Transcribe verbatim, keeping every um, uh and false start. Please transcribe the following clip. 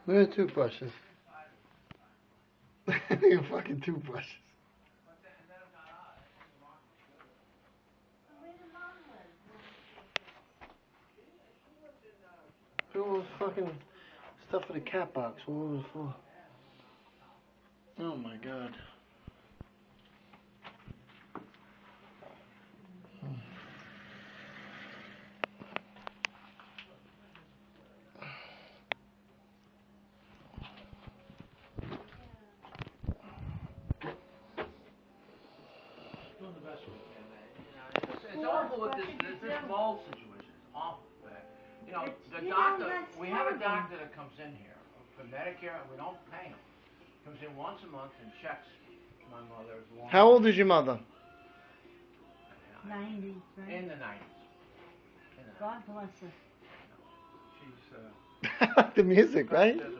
Where are toothbrushes? Your fucking toothbrushes. Look at all this fucking stuff for the cat box. What was it for? Oh my god. It's awful with this, this, this mold situation. It's awful. You know, the doctor, we have a doctor that comes in here for Medicare, and we don't pay him. Comes in once a month and checks my mother's lung. How old is your mother? nineties, right? In the nineties. God bless her. She's, uh... The music, right?